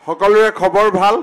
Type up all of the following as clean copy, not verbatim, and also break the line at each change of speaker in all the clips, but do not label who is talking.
সকলোৰে খবৰ ভাল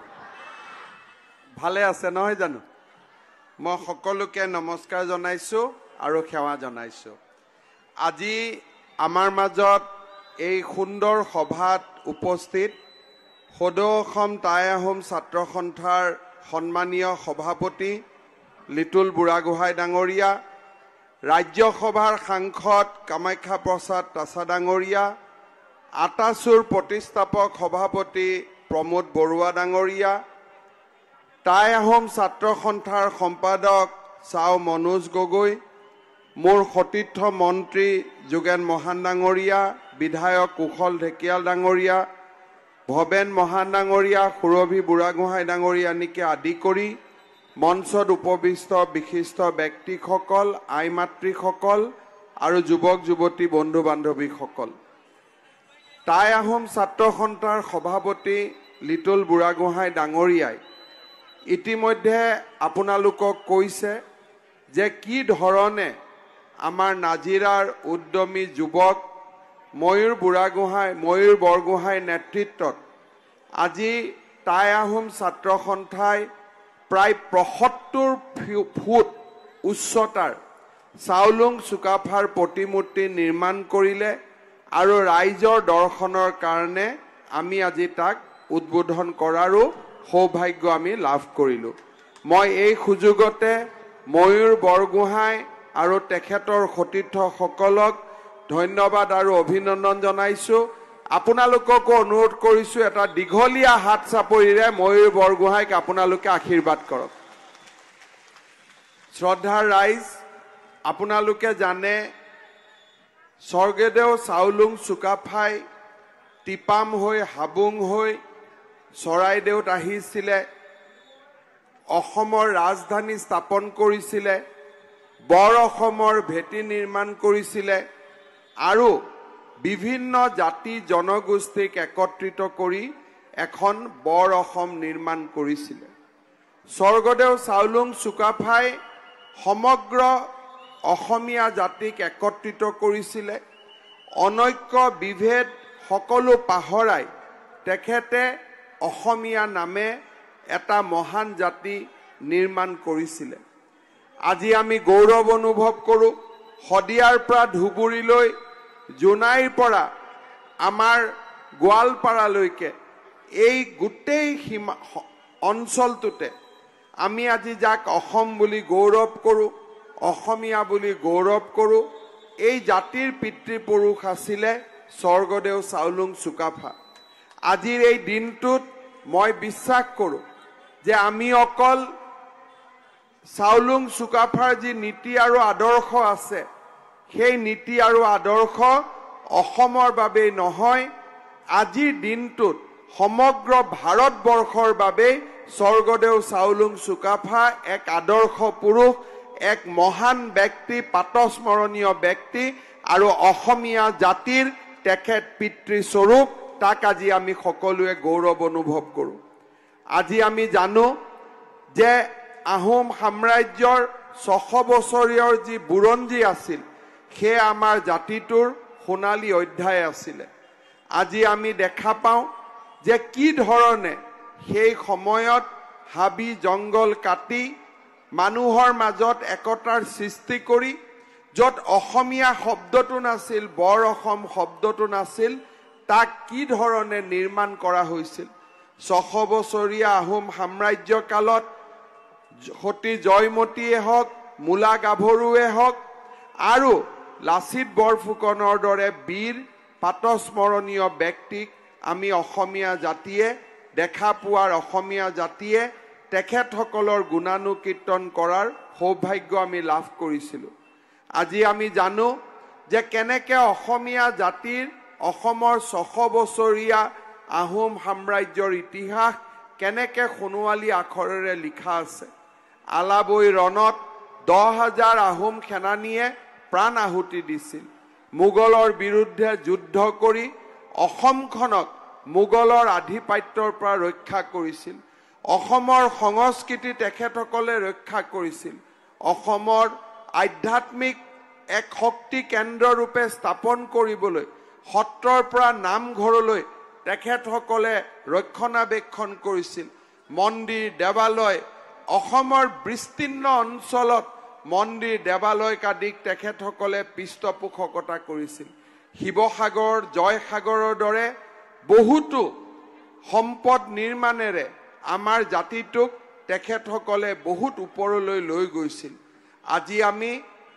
ভালে আছে নহয় জানো মই সকলোকে নমস্কাৰ জনাইছো আৰু সেৱা জনাইছো আজি আমাৰ মাজত এই সুন্দৰ সভাত উপস্থিত সদৌ অসম টাই আহোম ছাত্ৰ সন্থাৰ সন্মানীয় সভাপতি লিটুল বুঢ়াগোহাঁই ডাঙৰীয়া ৰাজ্যসভাৰ সাংসদ কামাখ্যা প্ৰসাদ তাছা ডাঙৰীয়া আটাচুৰ প্ৰতিষ্ঠাপক সভাপতি প্ৰমোদ বৰুৱা ডাঙৰীয়া টাই আহোম ছাত্ৰ সন্থাৰ সম্পাদক চাও মনোজ গগৈ মোৰ সতীৰ্থ মন্ত্ৰী যোগেন মহান ডাঙৰীয়া বিধায়ক কুশল ঢেকিয়াল ডাঙৰীয়া ভবেন মহান ডাঙৰীয়া সুৰভি বুঢ়াগোহাঁই ডাঙৰীয়া নিকে আদি কৰি মঞ্চত উপবিষ্ট বিশিষ্ট ব্যক্তিসকল আই মাতৃসকল আৰু যুৱক যুৱতী বন্ধু বান্ধৱীসকল টাই আহোম ছাত্ৰ সন্থাৰ সভাপতি লিটুল বুঢ়াগোহাঁই ডাঙৰীয়াই ইতিমধ্যে আপোনালোকক কৈছে যে কি ধৰণে আমাৰ নাজিৰাৰ উদ্যমী যুৱক ময়ূৰ বৰগোহাঁই নেতৃত্বত আজি টাই আহোম ছাত্ৰ সন্থাই প্ৰায় ৭৫ ফুট উচ্চতাৰ চাউলুং চুকাফাৰ প্ৰতিমূৰ্তি নিৰ্মাণ কৰিলে আৰু ৰাইজৰ দৰ্শনৰ কাৰণে আমি আজি তাক উদ্বোধন কৰাৰো সৌভাগ্য আমি লাভ কৰিলো মই এই সুযোগতে ময়ূৰ বৰগোহাঁই আৰু তেখেতৰ সতীৰ্থসকলক ধন্যবাদ আৰু অভিনন্দন জনাইছো আপোনালোককো অনুৰোধ কৰিছো এটা দীঘলীয়া হাত চাপৰিৰে ময়ূৰ বৰগোহাঁইক আপোনালোকে আশীৰ্বাদ কৰক শ্ৰদ্ধাৰ ৰাইজ আপোনালোকে জানে স্বৰ্গদেউ চাউলুং চুকাফাই টিপাম হৈ হাবুং হৈ চৰাইদেউত আহিছিলে অসমৰ ৰাজধানী স্থাপন কৰিছিলে বৰ অসমৰ ভেটি নিৰ্মাণ কৰিছিলে আৰু বিভিন্ন জাতি জনগোষ্ঠীক একত্ৰিত কৰি এখন বৰ অসম নিৰ্মাণ কৰিছিলে স্বৰ্গদেউ চাউলুং চুকাফাই সমগ্ৰ অসমীয়া জাতিক একত্ৰিত কৰিছিলে অনৈক্য বিভেদ সকলো পাহৰাই তেখেতে অসমীয়া নামে এটা মহান জাতি নিৰ্মাণ কৰিছিলে আজি আমি গৌৰৱ অনুভৱ কৰোঁ শদিয়াৰ পৰা ধুবুৰীলৈ জোনাইৰ পৰা আমাৰ গোৱালপাৰালৈকে এই গোটেই সীমা অঞ্চলটোতে আমি আজি যাক অসম বুলি গৌৰৱ কৰোঁ অসমীয়া বুলি গৌৰৱ কৰোঁ এই জাতিৰ পিতৃপুৰুষ আছিলে স্বৰ্গদেউ চাউলুং চুকাফা আজিৰ এই দিনটোত মই বিশ্বাস কৰোঁ যে আমি অকল চাউলুং চুকাফাৰ যি নীতি আৰু আদৰ্শ আছে সেই নীতি আৰু আদৰ্শ অসমৰ বাবেই নহয় আজিৰ দিনটোত সমগ্ৰ ভাৰতবৰ্ষৰ বাবে স্বৰ্গদেউ চাউলুং চুকাফা এক আদৰ্শ পুৰুষ এক মহান ব্যক্তি পাতস্মৰণীয় ব্যক্তি আৰু অসমীয়া জাতিৰ তেখেত পিতৃস্বৰূপ তাক আজি আমি সকলোৱে গৌৰৱ অনুভৱ কৰোঁ আজি আমি জানো যে আহোম সাম্ৰাজ্যৰ ৬০০ বছৰীয়ৰ যি বুৰঞ্জী আছিল সেই আমাৰ জাতিটোৰ সোণালী অধ্যায় আছিলে আজি আমি দেখা পাওঁ যে কি ধৰণে সেই সময়ত হাবি জংগল কাটি মানুহৰ মাজত একতাৰ সৃষ্টি কৰি য'ত অসমীয়া শব্দটো নাছিল বৰ অসম শব্দটো নাছিল তাক কি ধৰণে নিৰ্মাণ কৰা হৈছিল ৬০০ বছৰীয়া আহোম সাম্ৰাজ্য কালত সতী জয়মতীয়ে হওক মূলা গাভৰুৱে হওক আৰু লাচিত বৰফুকনৰ দৰে বীৰ পাতস্মৰণীয় ব্যক্তিক আমি অসমীয়া জাতিয়ে দেখা পোৱাৰ অসমীয়া জাতিয়ে তেখেতসকলৰ গুণানুকীৰ্তন কৰাৰ সৌভাগ্য আমি লাভ কৰিছিলোঁ আজি আমি জানো যে কেনেকৈ অসমীয়া জাতিৰ অসমৰ ৬০০ বছৰীয়া আহোম সাম্ৰাজ্যৰ ইতিহাস কেনেকৈ সোণোৱালী আখৰেৰে লিখা আছে আলাবৈ ৰণত ১০,০০০ আহোম সেনানীয়ে প্ৰাণ আহুতি দিছিল মোগলৰ বিৰুদ্ধে যুদ্ধ কৰি অসমখনক মোগলৰ আধিপত্যৰ পৰা ৰক্ষা কৰিছিল অসমৰ সংস্কৃতি তেখেতসকলে ৰক্ষা কৰিছিল অসমৰ আধ্যাত্মিক এক শক্তি কেন্দ্ৰ ৰূপে স্থাপন কৰিবলৈ সত্ৰৰ পৰা নামঘৰলৈ তেখেতসকলে ৰক্ষণাবেক্ষণ কৰিছিল। মন্দিৰ দেৱালয় অসমৰ বিস্তীৰ্ণ অঞ্চলত মন্দিৰ দেৱালয় আদিক তেখেতসকলে পৃষ্ঠপোষকতা কৰিছিল। শিৱসাগৰ জয়সাগৰৰ দৰে বহুতো সম্পদ নিৰ্মাণেৰে আমাৰ জাতিটোক তেখেতসকলে বহুত ওপৰলৈ লৈ গৈছিল। আজি আমি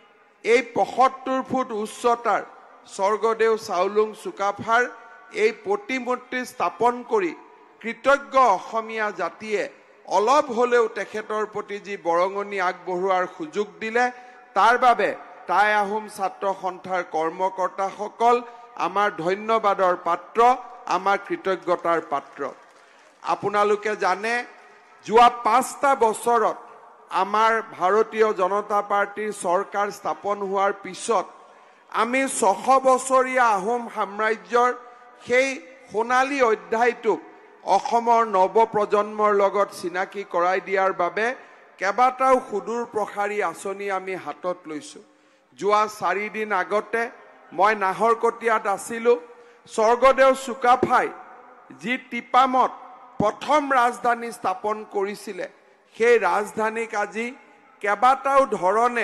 এই ৭৫ ফুট উচ্চতাৰ স্বৰ্গদেউ চাওলুং চুকাফাৰ এই প্ৰতিমূৰ্তি স্থাপন কৰি কৃতজ্ঞ অসমীয়া জাতিয়ে অলপ হলেও তেখেতৰ প্ৰতি যি বৰঙণি আগবঢ়োৱাৰ সুযোগ দিলে, তাৰ বাবে টাই আহোম ছাত্ৰ সন্থাৰ কৰ্মকৰ্তাসকল আমাৰ ধন্যবাদৰ পাত্ৰ, আমাৰ কৃতজ্ঞতাৰ পাত্ৰ। আপোনালোকে জানে, যোৱা ৫টা বছৰত আমাৰ ভাৰতীয় জনতা পাৰ্টিৰ চৰকাৰ স্থাপন হোৱাৰ পিছত আমি ৬০০ বছৰীয়া আহোম সাম্ৰাজ্যৰ সেই সোণালী অধ্যায়টোক অসমৰ নৱপ্ৰজন্মৰ লগত চিনাকি কৰাই দিয়াৰ বাবে কেইবাটাও সুদূৰ প্ৰসাৰী আঁচনি আমি হাতত লৈছোঁ। যোৱা ৪ দিন আগতে মই নাহৰকটীয়াত আছিলোঁ। স্বৰ্গদেউ চুকাফাই যি টিপামত প্ৰথম ৰাজধানী স্থাপন কৰিছিলে, সেই ৰাজধানীক আজি কেইবাটাও ধৰণে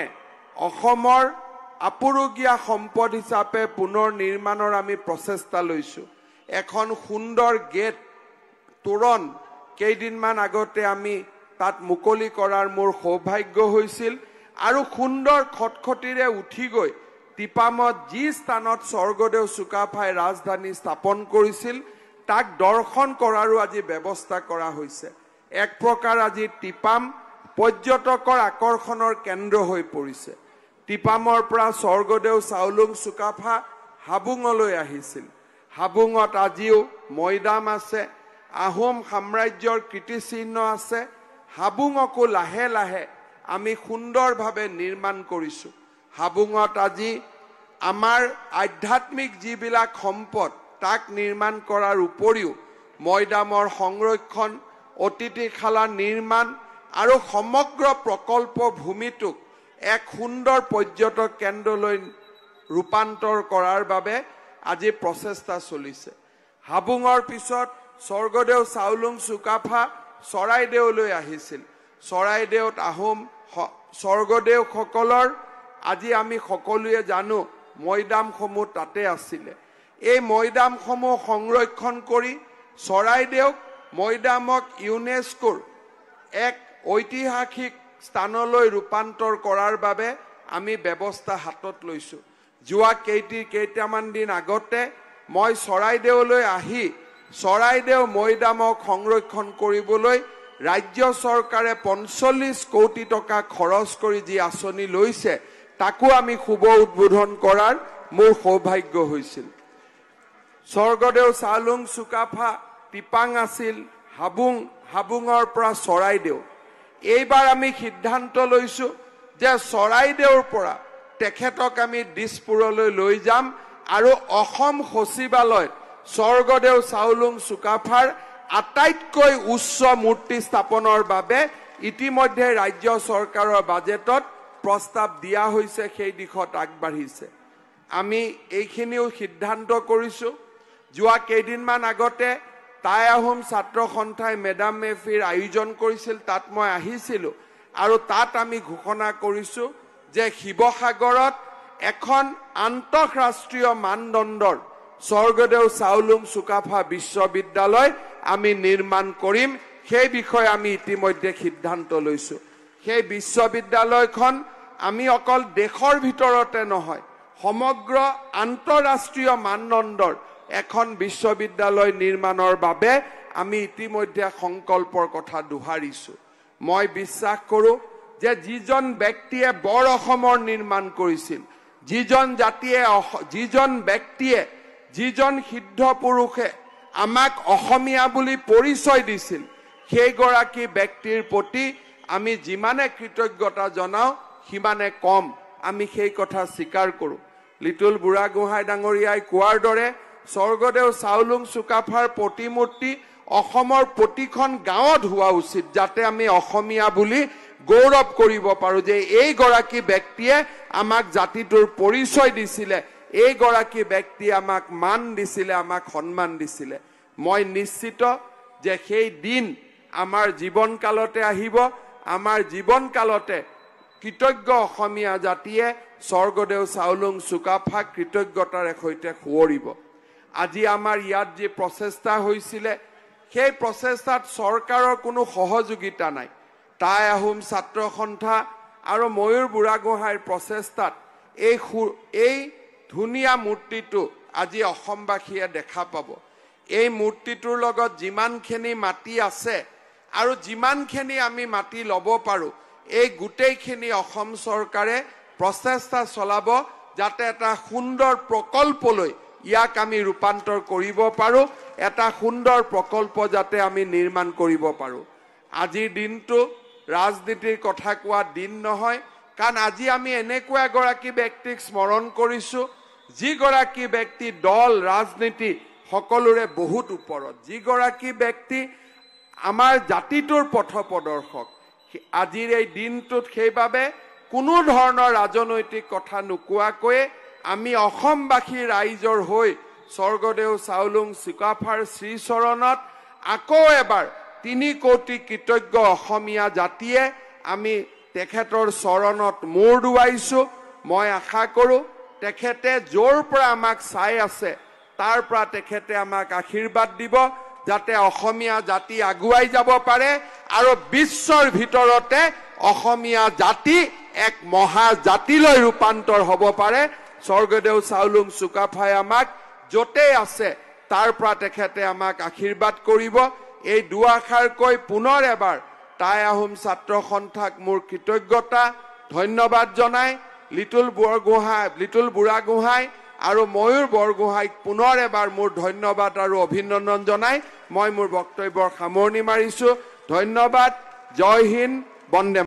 অসমৰ আপুৰুগীয়া সম্পদ হিচাপে পুনৰ নিৰ্মাণৰ আমি প্ৰচেষ্টা লৈছোঁ। এখন সুন্দৰ গেট তোৰণ কেইদিনমান আগতে আমি তাত মুকলি কৰাৰ মোৰ সৌভাগ্য হৈছিল আৰু সুন্দৰ খটখটিৰে উঠি গৈ টিপামত যি স্থানত স্বৰ্গদেউ চুকাফাই ৰাজধানী স্থাপন কৰিছিল তাক দৰ্শন কৰাৰো আজি ব্যৱস্থা কৰা হৈছে। এক প্ৰকাৰ আজি টিপাম পৰ্যটকৰ আকৰ্ষণৰ কেন্দ্ৰ হৈ পৰিছে। টিপামৰ পৰা স্বৰ্গদেউ চাওলুং চুকাফা হাবুঙলৈ আহিছিল। হাবুঙত আজিও মৈদাম আছে, আহোম সাম্ৰাজ্যৰ কীৰ্তিচিহ্ন আছে। হাবুঙকো লাহে লাহে আমি সুন্দৰভাৱে নিৰ্মাণ কৰিছোঁ। হাবুঙত আজি আমাৰ আধ্যাত্মিক যিবিলাক সম্পদ তাক নিৰ্মাণ কৰাৰ উপৰিও মৈদামৰ সংৰক্ষণ, অতিথিশালা নিৰ্মাণ আৰু সমগ্ৰ প্ৰকল্প ভূমিটোক এক সুন্দৰ পৰ্যটক কেন্দ্ৰলৈ ৰূপান্তৰ কৰাৰ বাবে আজি প্ৰচেষ্টা চলিছে। হাবুঙৰ পিছত স্বৰ্গদেউ চাওলুং চুকাফা চৰাইদেউলৈ আহিছিল। চৰাইদেউত আহোম স্বৰ্গদেউসকলৰ আজি আমি সকলোৱে জানো মৈদামসমূহ তাতে আছিলে। এই মৈদামসমূহ সংৰক্ষণ কৰি চৰাইদেউক মৈদামক ইউনেস্কোৰ এক ঐতিহাসিক স্থানলৈ ৰূপান্তৰ কৰাৰ বাবে আমি ব্যৱস্থা হাতত লৈছোঁ। যোৱা কেইটামান দিন আগতে মই চৰাইদেউলৈ আহি চৰাইদেউ মৈদামক সংৰক্ষণ কৰিবলৈ ৰাজ্য চৰকাৰে ৪৫ কোটি টকা খৰচ কৰি যি আঁচনি লৈছে তাকো আমি শুভ উদ্বোধন কৰাৰ মোৰ সৌভাগ্য হৈছিল। স্বৰ্গদেউ চাওলুং চুকাফা টিপাং আছিল, হাবুঙৰ পৰা চৰাইদেউ। এইবাৰ আমি সিদ্ধান্ত লৈছোঁ যে চৰাইদেউৰ পৰা তেখেতক আমি দিছপুৰলৈ লৈ যাম আৰু অসম সচিবালয়ত স্বৰ্গদেউ চাওলুং চুকাফাৰ আটাইতকৈ উচ্চ মূৰ্তি স্থাপনৰ বাবে ইতিমধ্যে ৰাজ্য চৰকাৰৰ বাজেটত প্ৰস্তাৱ দিয়া হৈছে, সেই দিশত আগবাঢ়িছে। আমি এইখিনিও সিদ্ধান্ত কৰিছোঁ। যোৱা কেইদিনমান আগতে টাই আহোম ছাত্ৰ সন্থাই মেডাম মেফিৰ আয়োজন কৰিছিল, তাত মই আহিছিলোঁ আৰু তাত আমি ঘোষণা কৰিছোঁ যে শিৱসাগৰত এখন আন্তঃৰাষ্ট্ৰীয় মানদণ্ডৰ স্বৰ্গদেউ চাওলুং চুকাফা বিশ্ববিদ্যালয় আমি নিৰ্মাণ কৰিম। সেই বিষয়ে আমি ইতিমধ্যে সিদ্ধান্ত লৈছোঁ। সেই বিশ্ববিদ্যালয়খন আমি অকল দেশৰ ভিতৰতে নহয়, সমগ্ৰ আন্তঃৰাষ্ট্ৰীয় মানদণ্ডৰ এখন বিশ্ববিদ্যালয় নিৰ্মাণৰ বাবে আমি ইতিমধ্যে সংকল্পৰ কথা দোহাৰিছোঁ। মই বিশ্বাস কৰোঁ যে যিজন ব্যক্তিয়ে বৰ অসমৰ নিৰ্মাণ কৰিছিল, যিজন ব্যক্তিয়ে, যিজন সিদ্ধ পুৰুষে আমাক অসমীয়া বুলি পৰিচয় দিছিল, সেইগৰাকী ব্যক্তিৰ প্ৰতি আমি যিমানে কৃতজ্ঞতা জনাওঁ সিমানে কম। আমি সেই কথা স্বীকাৰ কৰোঁ। লিটুল বুঢ়াগোহাঁই ডাঙৰীয়াই কোৱাৰ দৰে স্বৰ্গদেউ চাওলুং চুকাফাৰ প্ৰতিমূৰ্তি অসমৰ প্ৰতিখন গাঁৱত হোৱা উচিত, যাতে আমি অসমীয়া বুলি গৌৰৱ কৰিব পাৰোঁ যে এইগৰাকী ব্যক্তিয়ে আমাক জাতিটোৰ পৰিচয় দিছিলে, এইগৰাকী ব্যক্তিয়ে আমাক মান দিছিলে, আমাক সন্মান দিছিলে। মই নিশ্চিত যে সেই দিন আমাৰ জীৱনকালতে আহিব। আমাৰ জীৱনকালতে কৃতজ্ঞ অসমীয়া জাতিয়ে স্বৰ্গদেউ চাওলুং চুকাফাক কৃতজ্ঞতাৰে সৈতে সোঁৱৰিব। আজি আমাৰ ইয়াত যি প্ৰচেষ্টা হৈছিলে সেই প্ৰচেষ্টাত চৰকাৰৰ কোনো সহযোগিতা নাই। টাই আহোম ছাত্ৰ সন্থা আৰু ময়ূৰ বুঢ়াগোহাঁইৰ প্ৰচেষ্টাত এই ধুনীয়া মূৰ্তিটো আজি অসমবাসীয়ে দেখা পাব। এই মূৰ্তিটোৰ লগত যিমানখিনি মাটি আছে আৰু যিমানখিনি আমি মাটি ল'ব পাৰোঁ, এই গোটেইখিনি অসম চৰকাৰে প্ৰচেষ্টা চলাব যাতে এটা সুন্দৰ প্ৰকল্পলৈ ইয়াক আমি ৰূপান্তৰ কৰিব পাৰোঁ, এটা সুন্দৰ প্ৰকল্প যাতে আমি নিৰ্মাণ কৰিব পাৰোঁ। আজিৰ দিনটো ৰাজনীতিৰ কথা কোৱা দিন নহয়, কাৰণ আজি আমি এনেকুৱা এগৰাকী ব্যক্তিক স্মৰণ কৰিছোঁ যিগৰাকী ব্যক্তি দল ৰাজনীতি সকলোৰে বহুত ওপৰত, যিগৰাকী ব্যক্তি আমাৰ জাতিটোৰ পথপ্ৰদৰ্শক। আজিৰ এই দিনটোত সেইবাবে কোনো ধৰণৰ ৰাজনৈতিক কথা নোকোৱাকৈয়ে আমি অসমবাসী ৰাইজৰ হৈ স্বৰ্গদেউ চাওলুং চুকাফাৰ শ্ৰীচৰণত আকৌ এবাৰ 3 কোটি কৃতজ্ঞ অসমীয়া জাতিয়ে আমি তেখেতৰ চৰণত মূৰ দুৱাইছোঁ। মই আশা কৰোঁ তেখেতে য'ৰ পৰা আমাক চাই আছে তাৰ পৰা তেখেতে আমাক আশীৰ্বাদ দিব যাতে অসমীয়া জাতি আগুৱাই যাব পাৰে আৰু বিশ্বৰ ভিতৰতে অসমীয়া জাতি এক মহাজাতিলৈ ৰূপান্তৰ হ'ব পাৰে। স্বৰ্গদেউ চাওলুং চুকাফাই আমাক য'তেই আছে তাৰ পৰা তেখেতে আমাক আশীৰ্বাদ কৰিব। এই দুআষাৰ কৈ পুনৰ এবাৰ টাই আহোম ছাত্ৰ সন্থাক মোৰ কৃতজ্ঞতা ধন্যবাদ জনাই লিটুল বুঢ়াগোহাঁই আৰু ময়ূৰ বৰগোহাঁইক পুনৰ এবাৰ মোৰ ধন্যবাদ আৰু অভিনন্দন জনাই মই মোৰ বক্তব্যৰ সামৰণি মাৰিছোঁ। ধন্যবাদ। জয় হিন্দ। বন্দে